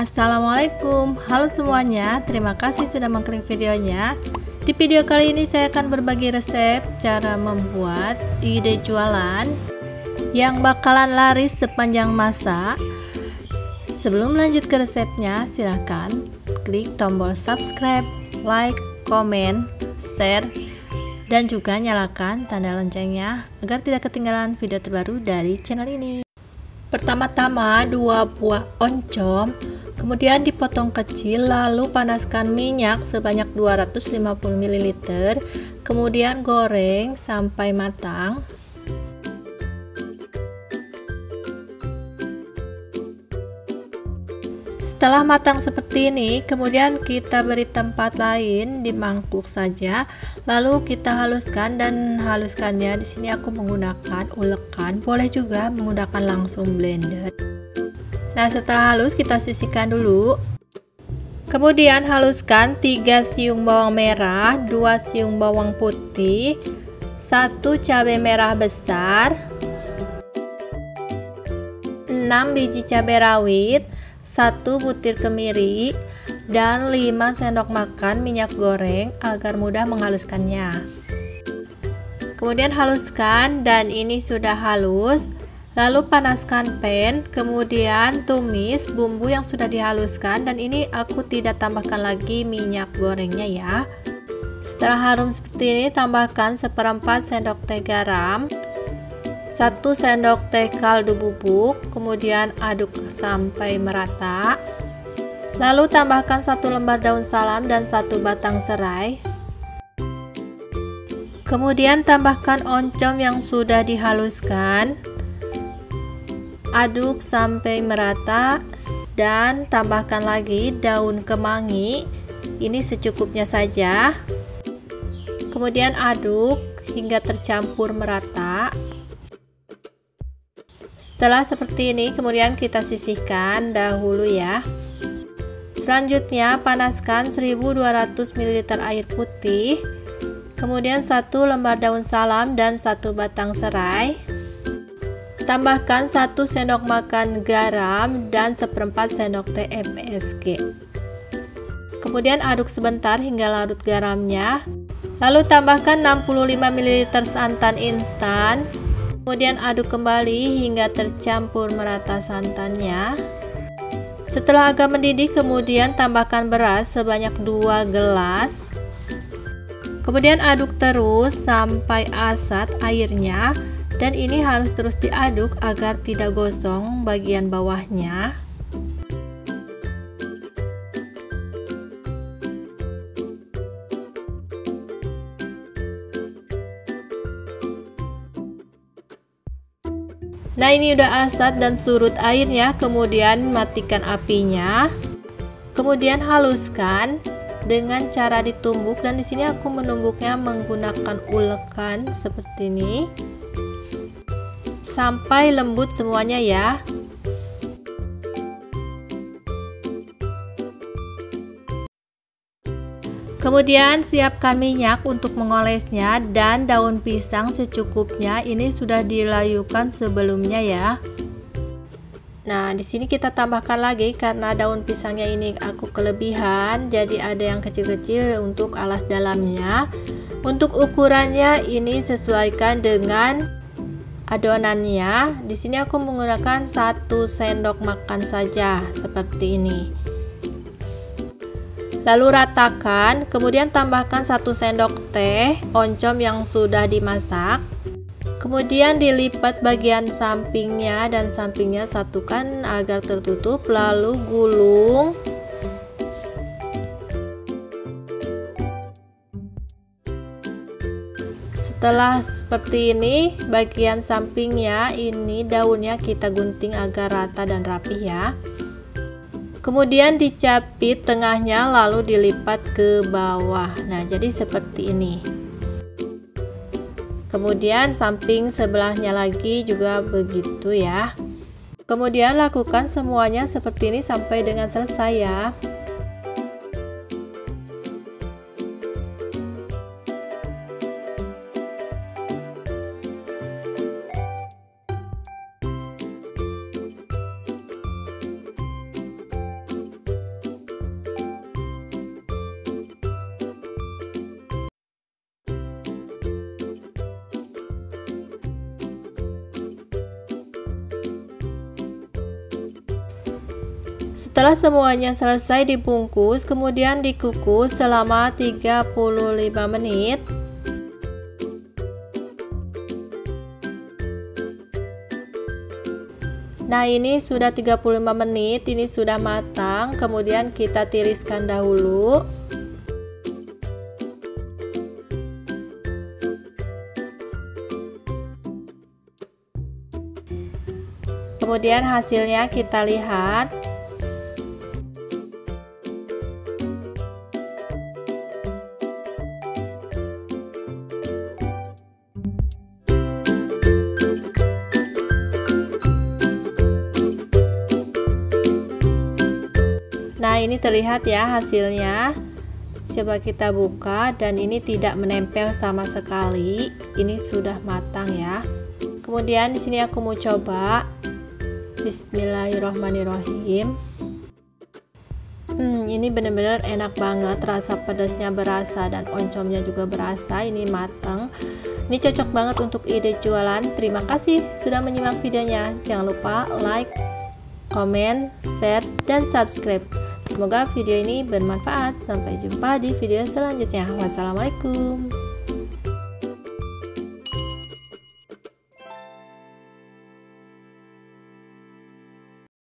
Assalamualaikum, halo semuanya, terima kasih sudah mengklik videonya. Di video kali ini saya akan berbagi resep cara membuat ide jualan yang bakalan laris sepanjang masa. Sebelum lanjut ke resepnya, silahkan klik tombol subscribe, like, komen, share, dan juga nyalakan tanda loncengnya agar tidak ketinggalan video terbaru dari channel ini. Pertama-tama 2 buah oncom, kemudian dipotong kecil, lalu panaskan minyak sebanyak 250 ml, kemudian goreng sampai matang. Setelah matang seperti ini, kemudian kita beri tempat lain di mangkuk saja, lalu kita haluskan, dan haluskannya di sini aku menggunakan ulekan, boleh juga menggunakan langsung blender. Nah, setelah halus kita sisihkan dulu. Kemudian haluskan 3 siung bawang merah, 2 siung bawang putih, 1 cabai merah besar, 6 biji cabai rawit, 1 butir kemiri, dan 5 sendok makan minyak goreng agar mudah menghaluskannya. Kemudian haluskan, dan ini sudah halus. Lalu panaskan pan, kemudian tumis bumbu yang sudah dihaluskan, dan ini aku tidak tambahkan lagi minyak gorengnya ya. Setelah harum seperti ini, tambahkan 1/4 sendok teh garam, 1 sendok teh kaldu bubuk, kemudian aduk sampai merata. Lalu tambahkan 1 lembar daun salam dan 1 batang serai. Kemudian tambahkan oncom yang sudah dihaluskan. Aduk sampai merata dan tambahkan lagi daun kemangi. Ini secukupnya saja. Kemudian aduk hingga tercampur merata. Setelah seperti ini, kemudian kita sisihkan dahulu ya. Selanjutnya panaskan 1200 ml air putih, kemudian 1 lembar daun salam dan 1 batang serai. Tambahkan 1 sendok makan garam dan 1/4 sendok teh MSG. Kemudian aduk sebentar hingga larut garamnya. Lalu tambahkan 65 ml santan instan. Kemudian aduk kembali hingga tercampur merata santannya. Setelah agak mendidih, kemudian tambahkan beras sebanyak 2 gelas. Kemudian aduk terus sampai asat airnya, dan ini harus terus diaduk agar tidak gosong bagian bawahnya. Nah, ini udah asat dan surut airnya, kemudian matikan apinya. Kemudian haluskan dengan cara ditumbuk, dan di sini aku menumbuknya menggunakan ulekan seperti ini sampai lembut semuanya ya. Kemudian siapkan minyak untuk mengolesnya, dan daun pisang secukupnya, ini sudah dilayukan sebelumnya ya. Nah, di sini kita tambahkan lagi karena daun pisangnya ini aku kelebihan, jadi ada yang kecil-kecil untuk alas dalamnya. Untuk ukurannya ini sesuaikan dengan adonannya. Di sini aku menggunakan 1 sendok makan saja seperti ini. Lalu ratakan, kemudian tambahkan 1 sendok teh oncom yang sudah dimasak. Kemudian dilipat bagian sampingnya, dan sampingnya satukan agar tertutup, lalu gulung. Setelah seperti ini, bagian sampingnya ini daunnya kita gunting agar rata dan rapih ya. Kemudian dicapit tengahnya, lalu dilipat ke bawah. Nah, jadi seperti ini. Kemudian samping sebelahnya lagi juga begitu ya. Kemudian lakukan semuanya seperti ini sampai dengan selesai ya. Setelah semuanya selesai dibungkus, kemudian dikukus selama 35 menit. Nah, ini sudah 35 menit, ini sudah matang. Kemudian kita tiriskan dahulu. Kemudian hasilnya kita lihat. Nah, ini terlihat ya hasilnya. Coba kita buka dan ini tidak menempel sama sekali. Ini sudah matang ya. Kemudian di sini aku mau coba. Bismillahirrohmanirrohim. Ini benar-benar enak banget, rasa pedasnya berasa dan oncomnya juga berasa. Ini matang. Ini cocok banget untuk ide jualan. Terima kasih sudah menyimak videonya. Jangan lupa like, komen, share, dan subscribe. Semoga video ini bermanfaat. Sampai jumpa di video selanjutnya. Wassalamualaikum.